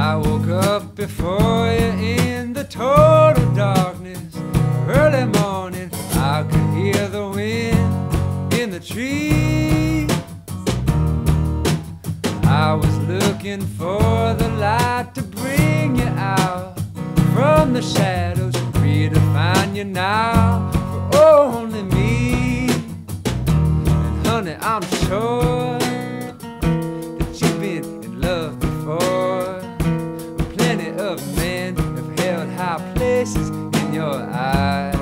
I woke up before you in the total darkness. Early morning, I could hear the wind in the trees. I was looking for the light to bring you out from the shadows, free to find you now for only me. And honey, I'm sure that you've been in love before. Plenty of men have held high places in your eyes.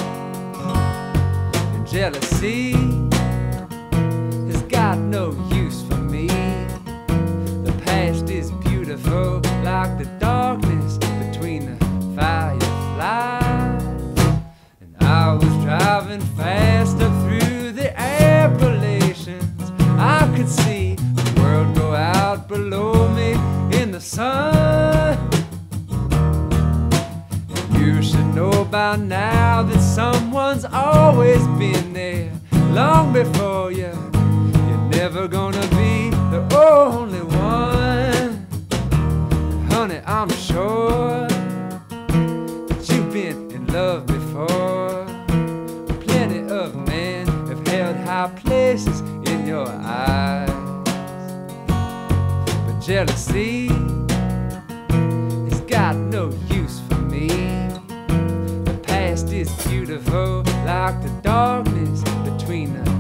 And jealousy has got no use for me. The past is beautiful like the darkness between the fireflies. And I was driving fast up through the Appalachians. I could see the world go out below me in the sun. And you should know by now that someone's always been there long before you. You're never gonna be the only one. And honey, I'm sure that you've been in love before. Plenty of men have held high places in your eyes. But jealousy has got no use for me. The past is beautiful like the darkness between the